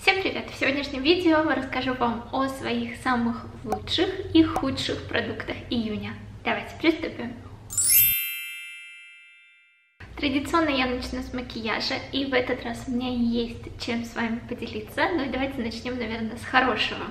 Всем привет! В сегодняшнем видео расскажу вам о своих самых лучших и худших продуктах июня. Давайте приступим. Традиционно я начну с макияжа, и в этот раз у меня есть чем с вами поделиться. Ну и давайте начнем, наверное, с хорошего.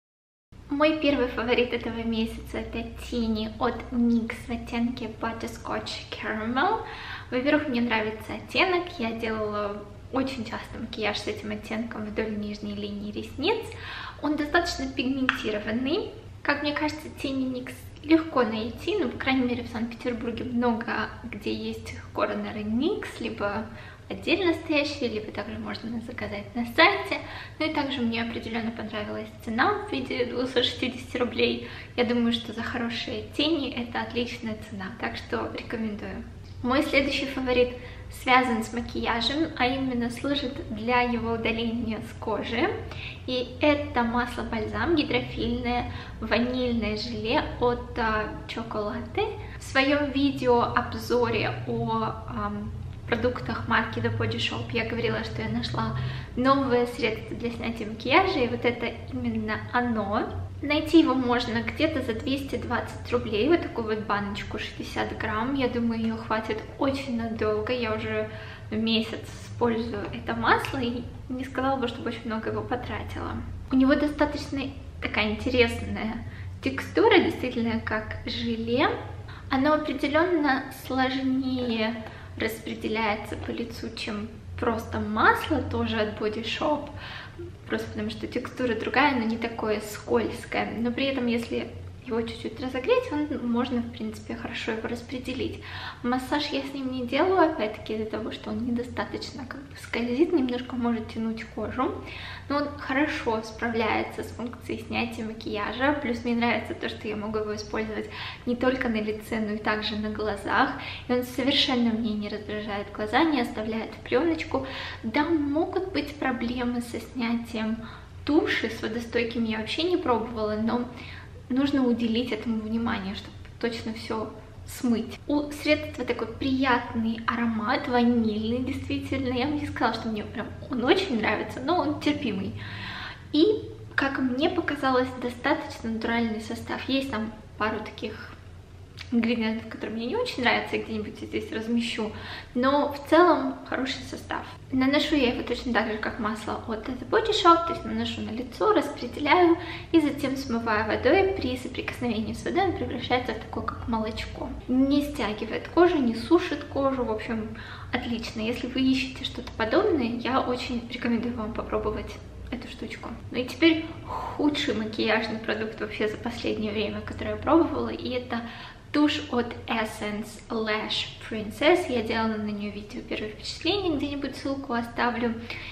Мой первый фаворит этого месяца — это тени от NYX в оттенке Butterscotch Caramel. Во-первых, мне нравится оттенок, я делала очень часто макияж с этим оттенком вдоль нижней линии ресниц. Он достаточно пигментированный. Как мне кажется, тени NYX легко найти, но, по крайней мере, в Санкт-Петербурге много где есть корнеры NYX, либо отдельно стоящие, либо также можно заказать на сайте. Ну и также мне определенно понравилась цена в виде 260 рублей. Я думаю, что за хорошие тени это отличная цена, так что рекомендую. Мой следующий фаворит связан с макияжем, а именно служит для его удаления с кожи. И это масло-бальзам гидрофильное ванильное желе от Chocolate. В своем видео-обзоре о продуктах марки The Body Shop я говорила, что я нашла новое средство для снятия макияжа, и вот это именно оно. Найти его можно где-то за 220 рублей, вот такую вот баночку 60 грамм. Я думаю, ее хватит очень надолго. Я уже месяц использую это масло и не сказала бы, чтобы очень много его потратила. У него достаточно такая интересная текстура, действительно как желе. Оно определенно сложнее распределяется по лицу, чем просто масло тоже от Body Shop, просто потому что текстура другая, но не такое скользкое, но при этом если его чуть-чуть разогреть, можно, в принципе, хорошо его распределить. Массаж я с ним не делаю, опять-таки из-за того, что он недостаточно скользит, немножко может тянуть кожу, но он хорошо справляется с функцией снятия макияжа, плюс мне нравится то, что я могу его использовать не только на лице, но и также на глазах, и он совершенно мне не раздражает глаза, не оставляет пленочку. Да, могут быть проблемы со снятием туши, с водостойким я вообще не пробовала, но нужно уделить этому внимание, чтобы точно все смыть. У средства такой приятный аромат, ванильный, действительно. Я бы не сказала, что мне прям он очень нравится, но он терпимый. И, как мне показалось, достаточно натуральный состав. Есть там пару таких ингредиентов, которые мне не очень нравятся, я где-нибудь здесь размещу, но в целом хороший состав. Наношу я его точно так же, как масло от The Body Shop, то есть наношу на лицо, распределяю и затем смываю водой. При соприкосновении с водой он превращается в такое, как молочко. Не стягивает кожу, не сушит кожу, в общем, отлично. Если вы ищете что-то подобное, я очень рекомендую вам попробовать эту штучку. Ну и теперь худший макияжный продукт вообще за последнее время, который я пробовала, и это тушь от Essence Lash Princess. Я делала на нее видео первое впечатление, где-нибудь ссылку оставлю.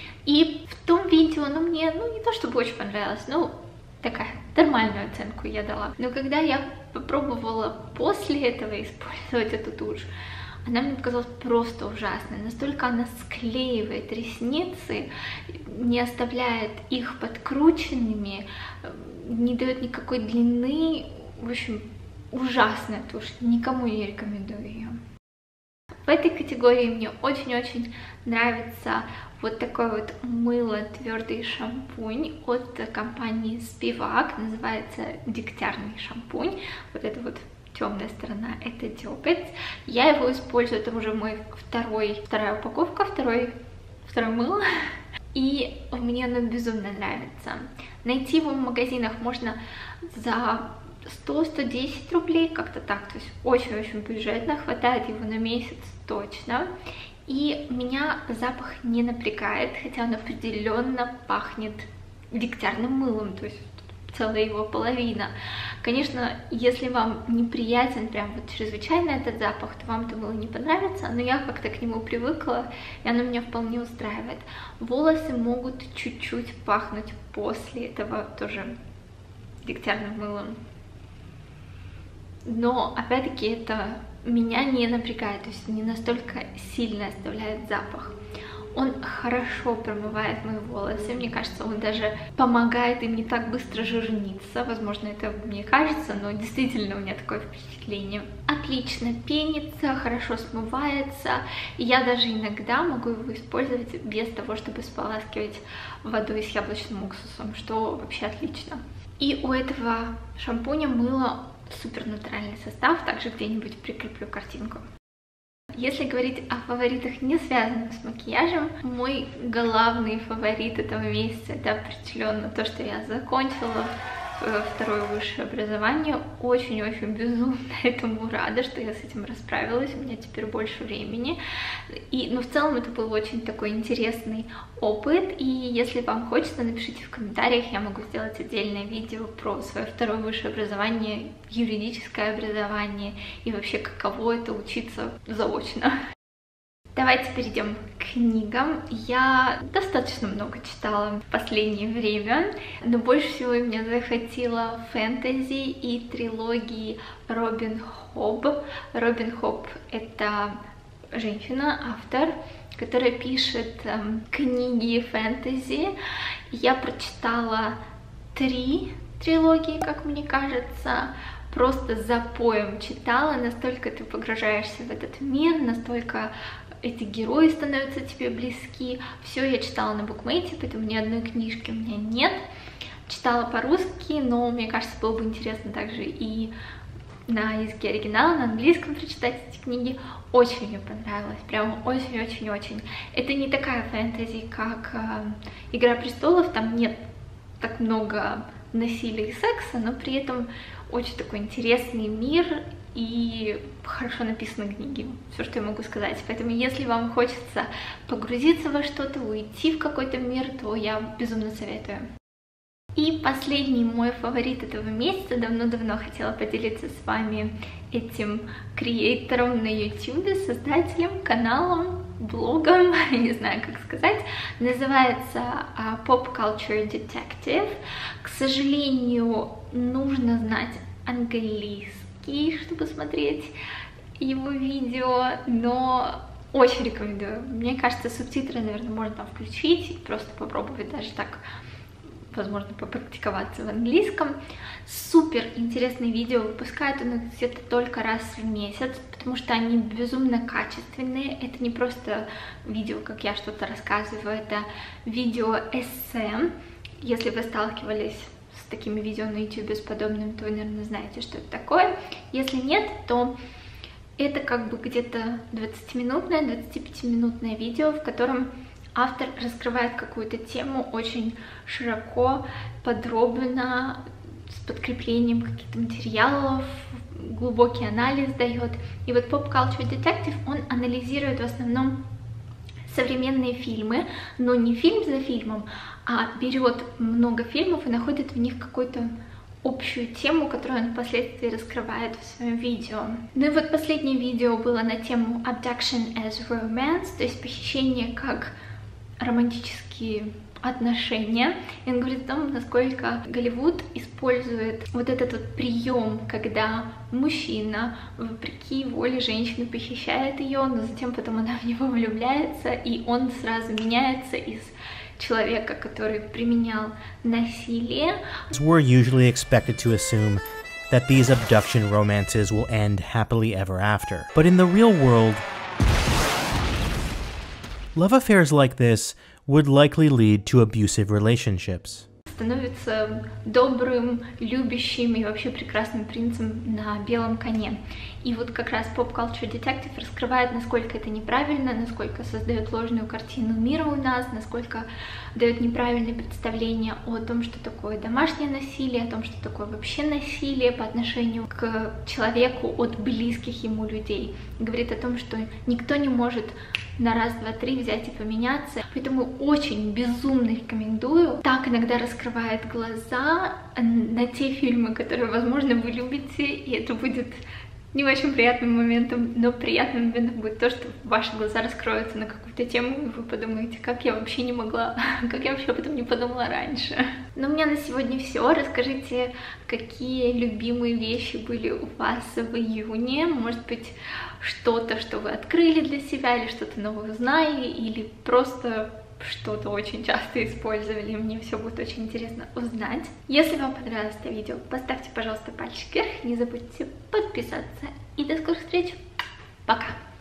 И в том видео, мне, не то чтобы очень понравилось, такая нормальную оценку я дала. Но когда я попробовала после этого использовать эту тушь, она мне показалась просто ужасной. Настолько она склеивает ресницы, не оставляет их подкрученными, не дает никакой длины. В общем, ужасная тушь, никому не рекомендую ее. В этой категории мне очень-очень нравится вот такой вот мыло твердый шампунь от компании Spivak, называется дегтярный шампунь. Вот это вот темная сторона, это дёготь. Я его использую, это уже мой вторая упаковка, второе мыло. И мне оно безумно нравится. Найти его в магазинах можно за 100-110 рублей, как-то так, то есть очень-очень бюджетно, хватает его на месяц точно. И меня запах не напрягает, хотя он определенно пахнет дегтярным мылом, то есть целая его половина. Конечно, если вам неприятен прям вот чрезвычайно этот запах, то вам это мыло не понравится, но я как-то к нему привыкла, и оно меня вполне устраивает. Волосы могут чуть-чуть пахнуть после этого тоже дегтярным мылом. Но, опять-таки, это меня не напрягает, то есть не настолько сильно оставляет запах. Он хорошо промывает мои волосы, мне кажется, он даже помогает им не так быстро жирниться, возможно, это мне кажется, но действительно у меня такое впечатление. Отлично пенится, хорошо смывается, и я даже иногда могу его использовать без того, чтобы споласкивать водой с яблочным уксусом, что вообще отлично. И у этого шампуня мыло супер натуральный состав, также где-нибудь прикреплю картинку. Если говорить о фаворитах, не связанных с макияжем, мой главный фаворит этого месяца — это определенно то, что я закончила второе высшее образование. Очень-очень безумно этому рада, что я с этим расправилась, у меня теперь больше времени. Но в целом это был очень такой интересный опыт, и если вам хочется, напишите в комментариях, я могу сделать отдельное видео про свое второе высшее образование, юридическое образование и вообще каково это учиться заочно. Давайте перейдем к книгам. Я достаточно много читала в последнее время, но больше всего меня захватило фэнтези и трилогии Робин Хобб. Робин Хобб — это женщина, автор, которая пишет книги фэнтези. Я прочитала 3 трилогии, как мне кажется, просто запоем читала, настолько ты погружаешься в этот мир, настолько эти герои становятся тебе близки. Все я читала на букмейте, поэтому ни одной книжки у меня нет. Читала по-русски, но мне кажется, было бы интересно также и на языке оригинала, на английском прочитать эти книги. Очень мне понравилось, прям очень-очень-очень. Это не такая фэнтези, как «Игра престолов», там нет так много насилия и секса, но при этом очень такой интересный мир и хорошо написаны книги, все, что я могу сказать. Поэтому, если вам хочется погрузиться во что-то, уйти в какой-то мир, то я безумно советую. И последний мой фаворит этого месяца, давно-давно хотела поделиться с вами этим креатором на YouTube, создателем, каналом, блогом, не знаю, как сказать, называется Pop Culture Detective. К сожалению, нужно знать английский, чтобы смотреть его видео, но очень рекомендую. Мне кажется, субтитры, наверное, можно там включить и просто попробовать даже так, возможно, попрактиковаться в английском. Супер интересные видео, выпускают он где-то только раз в месяц, потому что они безумно качественные. Это не просто видео, как я что-то рассказываю, это видео-эссе. Если вы сталкивались с такими видео на YouTube, с подобным, то вы, наверное, знаете, что это такое. Если нет, то это как бы где-то 20-минутное, 25-минутное видео, в котором автор раскрывает какую-то тему очень широко, подробно, с подкреплением каких-то материалов, глубокий анализ дает. И вот Pop Culture Detective, он анализирует в основном современные фильмы, но не фильм за фильмом, а берет много фильмов и находит в них какую-то общую тему, которую он впоследствии раскрывает в своем видео. Ну и вот последнее видео было на тему Abduction as Romance, то есть похищение как романтические отношения. И он говорит о том, насколько Голливуд использует вот этот вот прием, когда мужчина, вопреки воле женщины, похищает ее, но затем потом она в него влюбляется, и он сразу меняется из человека, который применял насилие. We're usually expected to assume that these abduction romances will end happily ever after. But in the real world, love affairs like this would likely lead to abusive relationships. Становится добрым, любящим и вообще прекрасным принцем на белом коне. И вот как раз Pop Culture Detective раскрывает, насколько это неправильно, насколько создает ложную картину мира у нас, насколько дает неправильное представление о том, что такое домашнее насилие, о том, что такое вообще насилие по отношению к человеку от близких ему людей. Говорит о том, что никто не может на раз, два, три взять и поменяться. Поэтому очень безумно рекомендую. Так иногда раскрывает глаза на те фильмы, которые, возможно, вы любите, и это будет Не очень приятным моментом, но приятным моментом будет то, что ваши глаза раскроются на какую-то тему, и вы подумаете, как я вообще не могла, как я вообще об этом не подумала раньше. Но у меня на сегодня все. Расскажите, какие любимые вещи были у вас в июне, может быть, что-то, что вы открыли для себя, или что-то новое узнали, или просто что-то очень часто использовали, мне все будет очень интересно узнать. Если вам понравилось это видео, поставьте, пожалуйста, пальчик вверх, не забудьте подписаться, и до скорых встреч, пока!